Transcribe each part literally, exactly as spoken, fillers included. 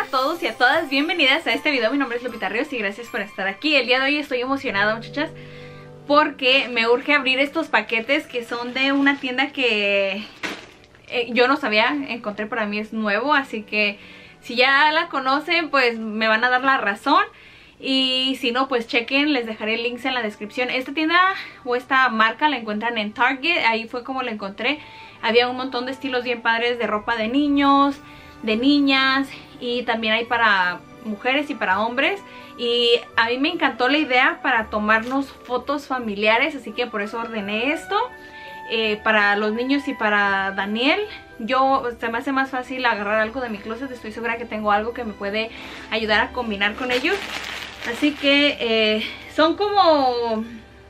todos y a todas, bienvenidas a este video. Mi nombre es Lupita Ríos y gracias por estar aquí. El día de hoy estoy emocionada, muchachas, porque me urge abrir estos paquetes que son de una tienda que eh, yo no sabía, encontré, para mí es nuevo, así que si ya la conocen pues me van a dar la razón. Y si no, pues chequen, les dejaré links en la descripción. Esta tienda o esta marca la encuentran en Target, ahí fue como la encontré. Había un montón de estilos bien padres de ropa de niños, de niñas, y también hay para mujeres y para hombres. Y a mí me encantó la idea para tomarnos fotos familiares, así que por eso ordené esto. Eh, para los niños y para Daniel. Yo, se me hace más fácil agarrar algo de mi closet, estoy segura que tengo algo que me puede ayudar a combinar con ellos. Así que eh, son como...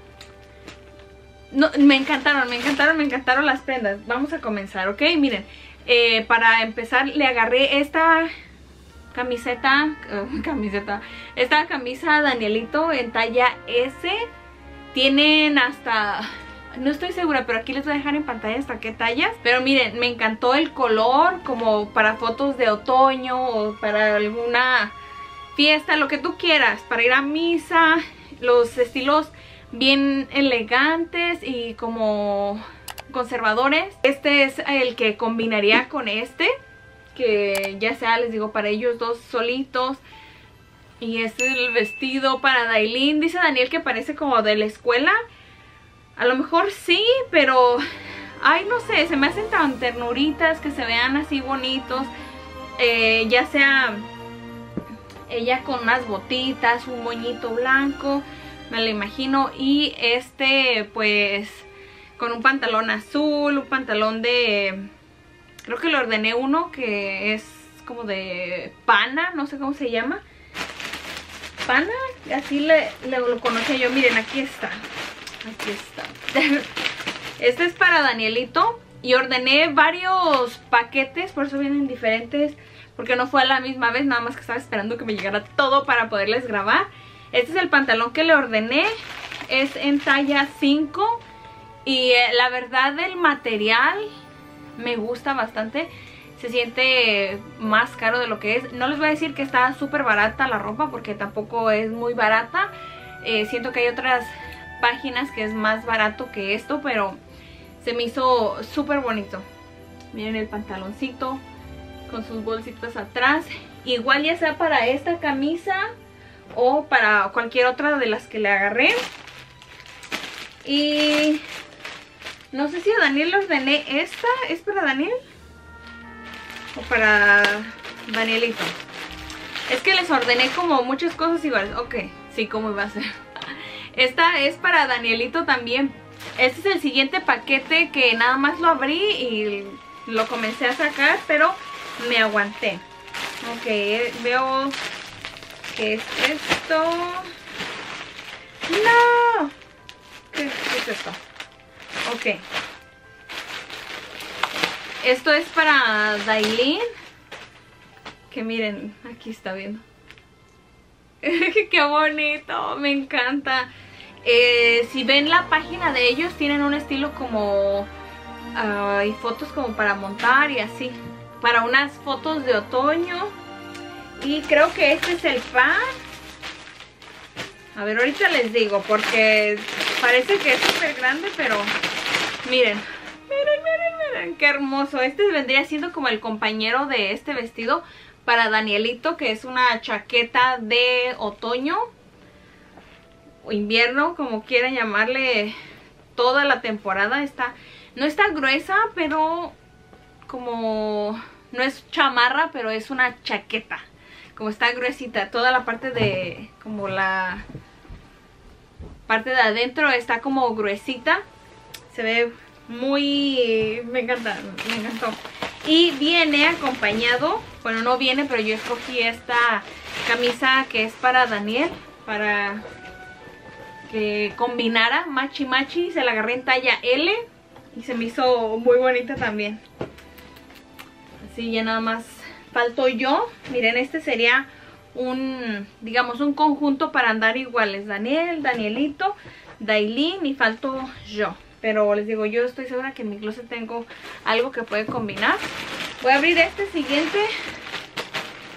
No, me encantaron, me encantaron, me encantaron las prendas. Vamos a comenzar, ¿ok? Miren, eh, para empezar le agarré esta camiseta, uh, camiseta, esta camisa Danielito en talla S. Tienen hasta... No estoy segura, pero aquí les voy a dejar en pantalla hasta qué tallas. Pero miren, me encantó el color, como para fotos de otoño o para alguna fiesta, lo que tú quieras, para ir a misa. Los estilos bien elegantes y como conservadores. Este es el que combinaría con este, que ya sea, les digo, para ellos dos solitos. Y este es el vestido para Dailin. Dice Daniel que parece como de la escuela. A lo mejor sí, pero... Ay, no sé, se me hacen tan ternuritas, que se vean así bonitos. Eh, ya sea ella con unas botitas, un moñito blanco, me lo imagino. Y este, pues, con un pantalón azul, un pantalón de... Creo que le ordené uno que es como de pana, no sé cómo se llama. Pana, así le, le lo conocía yo. Miren, aquí está. Aquí está. Este es para Danielito. Y ordené varios paquetes, por eso vienen diferentes, porque no fue a la misma vez, nada más que estaba esperando que me llegara todo para poderles grabar. Este es el pantalón que le ordené. Es en talla cinco. Y eh, la verdad, el material me gusta bastante. Se siente más caro de lo que es. No les voy a decir que está súper barata la ropa, porque tampoco es muy barata. eh, Siento que hay otras páginas que es más barato que esto, pero se me hizo súper bonito. Miren el pantaloncito con sus bolsitas atrás. Igual ya sea para esta camisa o para cualquier otra de las que le agarré. Y no sé si a Daniel le ordené esta. ¿Es para Daniel? ¿O para Danielito? Es que les ordené como muchas cosas iguales. Ok, sí, ¿cómo iba a ser? Esta es para Danielito también. Este es el siguiente paquete que nada más lo abrí y lo comencé a sacar, pero me aguanté. Ok, veo que es esto. ¡No! ¿Qué, qué es esto? Ok. Esto es para Dailin. Que miren, aquí está viendo. ¡Qué bonito! Me encanta. Eh, si ven la página de ellos, tienen un estilo como... Uh, y fotos como para montar y así. Para unas fotos de otoño. Y creo que este es el pan. A ver, ahorita les digo, porque parece que es súper grande, pero... Miren. Miren, miren, miren. Qué hermoso. Este vendría siendo como el compañero de este vestido para Danielito, que es una chaqueta de otoño o invierno, como quieran llamarle, toda la temporada. Está, no está gruesa, pero como no es chamarra, pero es una chaqueta, como está gruesita. Toda la parte de, como la parte de adentro está como gruesita. Se ve muy... me encanta, me encantó. Y viene acompañado, bueno, no viene, pero yo escogí esta camisa que es para Daniel, para que combinara machi machi. Se la agarré en talla L y se me hizo muy bonita también. Así ya nada más falto yo. Miren, este sería un, digamos, un conjunto para andar iguales. Daniel, Danielito, Dailin y falto yo. Pero les digo, yo estoy segura que en mi closet tengo algo que puede combinar. Voy a abrir este siguiente.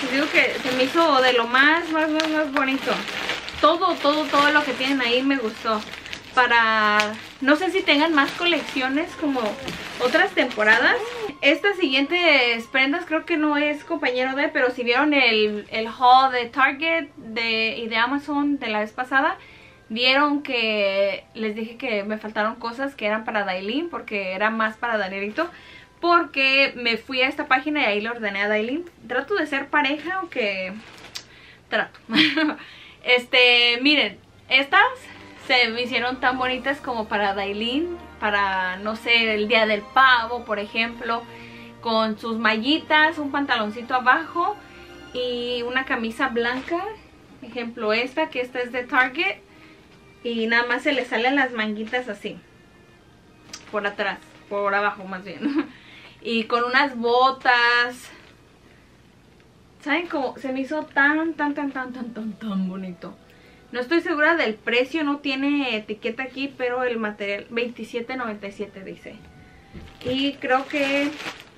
Les digo que se me hizo de lo más, más, más, más bonito. Todo, todo, todo lo que tienen ahí me gustó. Para, no sé si tengan más colecciones como otras temporadas. Estas siguientes prendas creo que no es compañero de, pero si vieron el, el haul de Target de, y de Amazon de la vez pasada, vieron que les dije que me faltaron cosas que eran para Dailin, porque era más para Danielito. Porque me fui a esta página y ahí le ordené a Dailin. Trato de ser pareja, aunque trato. Este, miren, estas se me hicieron tan bonitas como para Dailin, para, no sé, el día del pavo, por ejemplo, con sus mallitas, un pantaloncito abajo y una camisa blanca, ejemplo esta, que esta es de Target, y nada más se le salen las manguitas así, por atrás, por abajo más bien, y con unas botas. ¿Saben cómo? Se me hizo tan, tan, tan, tan, tan, tan, tan bonito. No estoy segura del precio, no tiene etiqueta aquí, pero el material veintisiete noventa y siete dice. Y creo que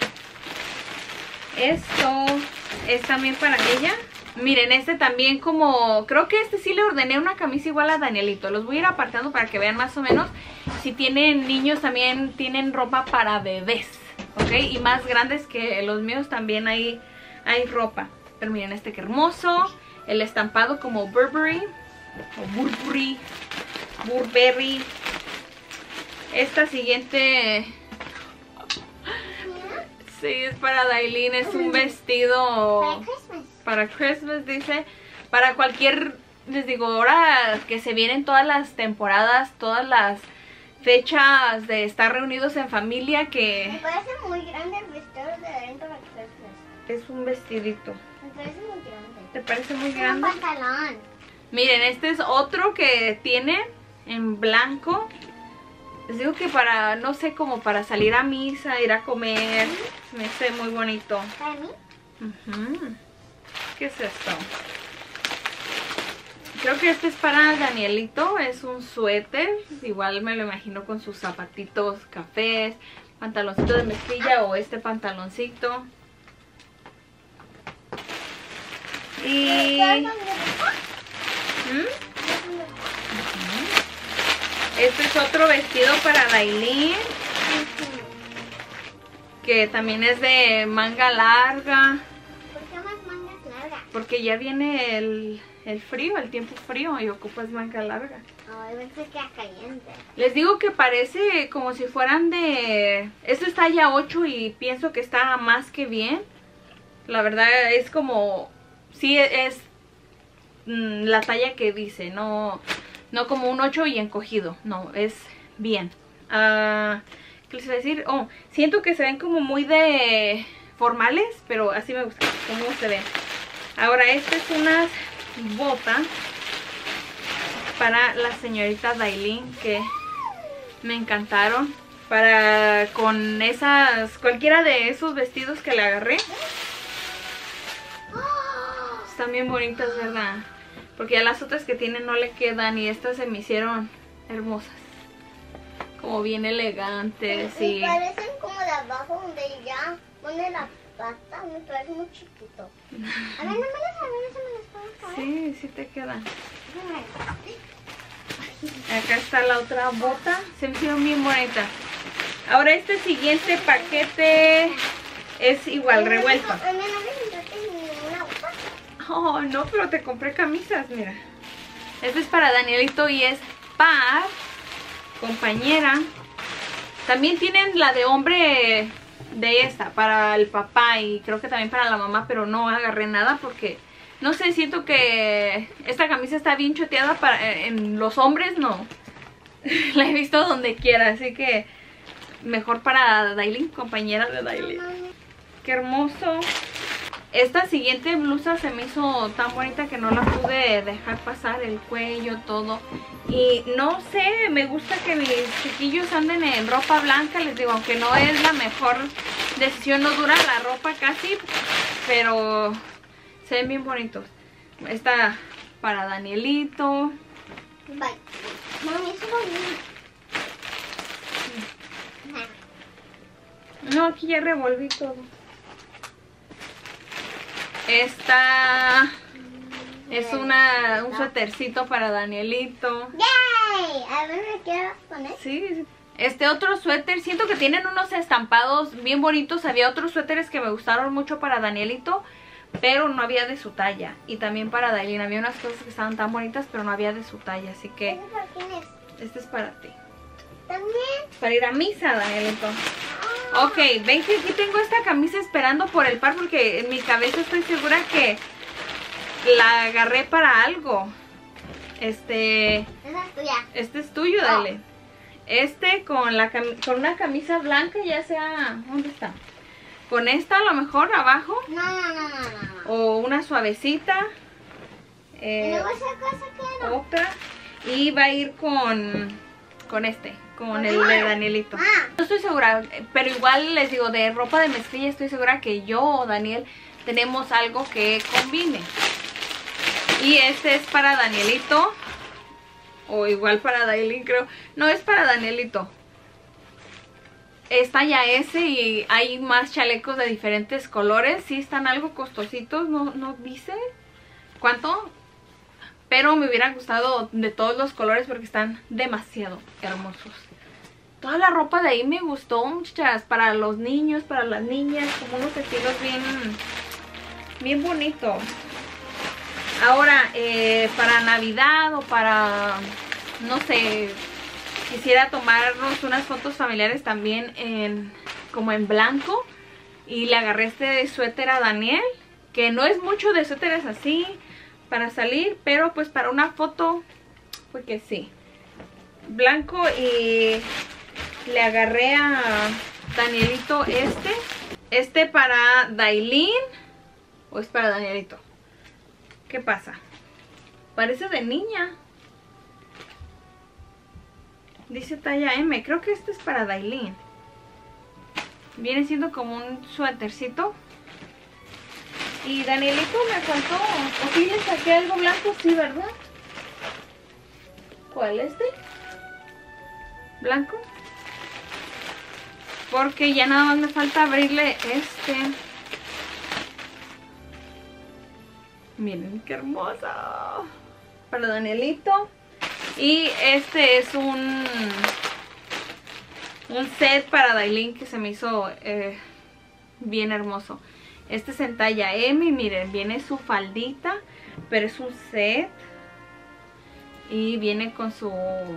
esto es también para ella. Miren, este también como... Creo que este sí le ordené una camisa igual a Danielito. Los voy a ir apartando para que vean más o menos. Si tienen niños también tienen ropa para bebés, ¿ok? Y más grandes que los míos también hay, hay ropa. Pero miren este que hermoso. El estampado como Burberry. O Burberry. Burberry. Esta siguiente... Sí, es para Dailin. Es un vestido... Para Christmas, dice. Para cualquier... Les digo, ahora que se vienen todas las temporadas, todas las fechas de estar reunidos en familia, que... Me parece muy grande el vestido de Dailin para Christmas. Es un vestidito. Me parece muy grande. ¿Te parece muy Es grande? un pantalón. Miren, este es otro que tiene en blanco. Les digo que para, no sé, como para salir a misa, ir a comer. Me hace muy bonito. ¿Para mí? Uh-huh. ¿Qué es esto? Creo que este es para Danielito. Es un suéter. Igual me lo imagino con sus zapatitos cafés, pantaloncito de mezclilla o este pantaloncito. Y... ¿Mm? Este es otro vestido para Dailin, que también es de manga larga. ¿Por qué más mangas largas? Porque ya viene el, el frío, el tiempo frío, y ocupas manga larga. Ay, pensé que era caliente. Les digo que parece como si fueran de... Esto es talla ocho y pienso que está más que bien. La verdad es como... Sí, es mm, la talla que dice, no, no como un ocho y encogido, no, es bien. Uh, ¿Qué les iba a decir? Oh, siento que se ven como muy de formales, pero así me gusta, como se ven. Ahora, esta es unas botas para la señorita Dailin que me encantaron. Para con esas, cualquiera de esos vestidos que le agarré. Están bien bonitas, ¿verdad? Porque a las otras que tienen no le quedan y estas se me hicieron hermosas. Como bien elegantes y... Me parecen como de abajo donde ya pone la pata, me parece muy chiquito. A ver, no me las, a ver, no me las puedo caer. Sí, sí te quedan. Acá está la otra bota. Se me hicieron bien bonitas. Ahora este siguiente paquete es igual, revuelto. A mí no me compraste ninguna bota. Oh, no, pero te compré camisas, mira. Este es para Danielito y es par, compañera. También tienen la de hombre de esta, para el papá y creo que también para la mamá, pero no agarré nada porque, no sé, siento que esta camisa está bien choteada para, en los hombres, no. La he visto donde quiera, así que mejor para Dailin, compañera de Dailin. Qué hermoso. Esta siguiente blusa se me hizo tan bonita que no la pude dejar pasar, el cuello, todo. Y no sé, me gusta que mis chiquillos anden en ropa blanca, les digo, aunque no es la mejor decisión, no dura la ropa casi, pero se ven bien bonitos. Esta para Danielito. Bye. Mami, eso No, aquí ya revolví todo. Esta es una, un suétercito para Danielito. ¡Yay! A ver, ¿me quiero poner? Sí, este otro suéter, siento que tienen unos estampados bien bonitos. Había otros suéteres que me gustaron mucho para Danielito, pero no había de su talla. Y también para Dailin, había unas cosas que estaban tan bonitas, pero no había de su talla. Así que ¿Este para quién es? este es para ti. ¿También? Para ir a misa, Danielito. Ah. Ok, ven que aquí tengo esta camisa esperando por el par, porque en mi cabeza estoy segura que la agarré para algo. Este... Esa es tuya. Este es tuyo, dale. Este con, la cam- con una camisa blanca, ya sea... ¿Dónde está? Con esta a lo mejor abajo. No, no, no, no, no. O una suavecita. ¿Y Eh, luego esa cosa que no? otra. Y va a ir con... Con este. Con el de Danielito. Ah. No estoy segura, pero igual les digo, de ropa de mezclilla estoy segura que yo o Daniel tenemos algo que combine. Y este es para Danielito. O igual para Dailin, creo. No, es para Danielito. Es talla S y hay más chalecos de diferentes colores. Sí están algo costositos, no, no dice cuánto. Pero me hubieran gustado de todos los colores porque están demasiado hermosos. Toda la ropa de ahí me gustó, muchachas. Para los niños, para las niñas, como unos estilos bien, bien bonitos. Ahora, eh, para Navidad o para, no sé, quisiera tomarnos unas fotos familiares también en, como en blanco. Y le agarré este suéter a Daniel, que no es mucho de suéteres así para salir, pero pues para una foto, pues que sí. Blanco, y le agarré a Danielito este. Este para Dailin, o es para Danielito. ¿Qué pasa? Parece de niña. Dice talla M. Creo que este es para Dailin. Viene siendo como un suétercito. Y Danielito me faltó. ¿O sí le saqué algo blanco? Sí, ¿verdad? ¿Cuál? ¿Este? ¿Blanco? Porque ya nada más me falta abrirle este. Miren qué hermosa. Para Danielito. Y este es un un set para Dailin que se me hizo eh, bien hermoso. Este es en talla M y miren, viene su faldita, pero es un set. Y viene con su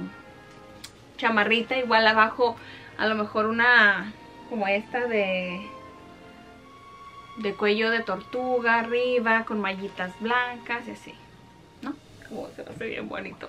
chamarrita, igual abajo a lo mejor una como esta de de cuello de tortuga arriba, con mallitas blancas y así, ¿no? Como se hace bien bonito.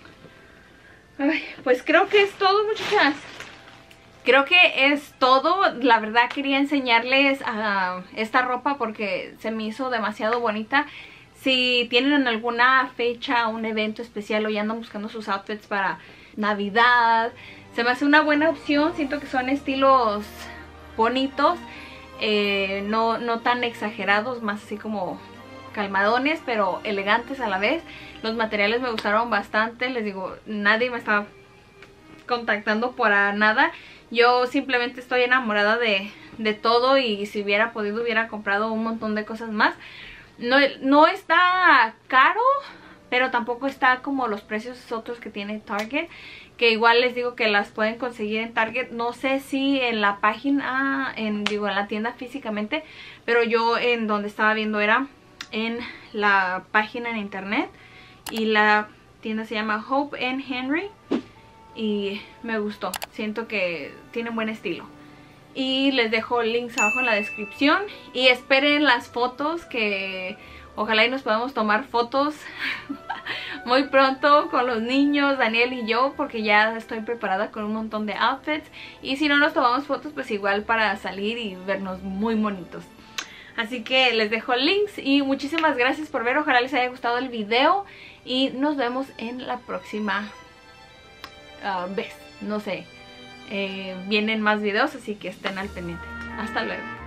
Ay, pues creo que es todo, muchachas. Creo que es todo. La verdad quería enseñarles uh, esta ropa porque se me hizo demasiado bonita. Si tienen alguna fecha, un evento especial o ya andan buscando sus outfits para Navidad, se me hace una buena opción. Siento que son estilos bonitos, eh, no, no tan exagerados, más así como calmadones, pero elegantes a la vez. Los materiales me gustaron bastante. Les digo, nadie me está contactando para nada. Yo simplemente estoy enamorada de, de todo, y si hubiera podido hubiera comprado un montón de cosas más. No, no está caro, pero tampoco está como los precios otros que tiene Target, que igual les digo que las pueden conseguir en Target. No sé si en la página, en, digo en la tienda físicamente, pero yo en donde estaba viendo era en la página en internet, y la tienda se llama Hope and Henry. Y me gustó, siento que tiene buen estilo. Y les dejo links abajo en la descripción. Y esperen las fotos, que ojalá y nos podamos tomar fotos muy pronto con los niños, Daniel y yo, porque ya estoy preparada con un montón de outfits. Y si no nos tomamos fotos, pues igual para salir y vernos muy bonitos. Así que les dejo links y muchísimas gracias por ver. Ojalá les haya gustado el video y nos vemos en la próxima Uh, vez, no sé, eh, vienen más videos, así que estén al pendiente. Hasta luego.